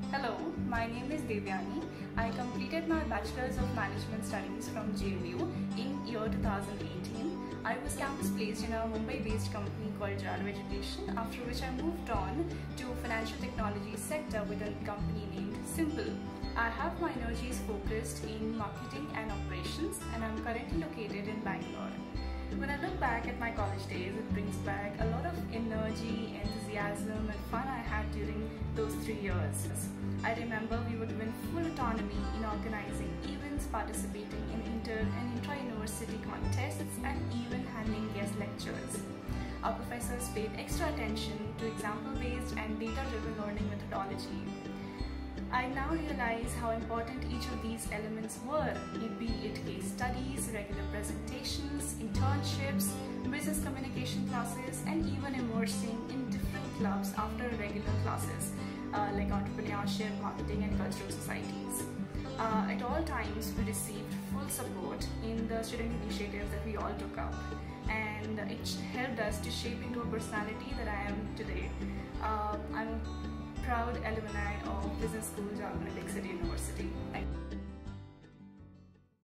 Hello, my name is Devyani. I completed my Bachelor's of Management Studies from JMU in year 2018. I was campus placed in a Mumbai-based company called Jaro Education, after which I moved on to financial technology sector with a company named Simple. I have my energies focused in marketing and operations, and I'm currently located in Bangalore. When I look back at my college days, it brings back a lot of energy, enthusiasm and fun I had during those 3 years. I remember we were given full autonomy in organizing events, participating in inter and intra-university contests and even handling guest lectures. Our professors paid extra attention to example-based and data-driven learning methodology. I now realize how important each of these elements were, be it case studies, regular presentations, internships, business communication classes, and even immersing in different clubs after regular classes like entrepreneurship, marketing, and cultural societies. At all times, we received full support in the student initiatives that we all took up, and it helped us to shape into a personality that I am today. I'm proud alumni of Business School, Alumni University. Thank you.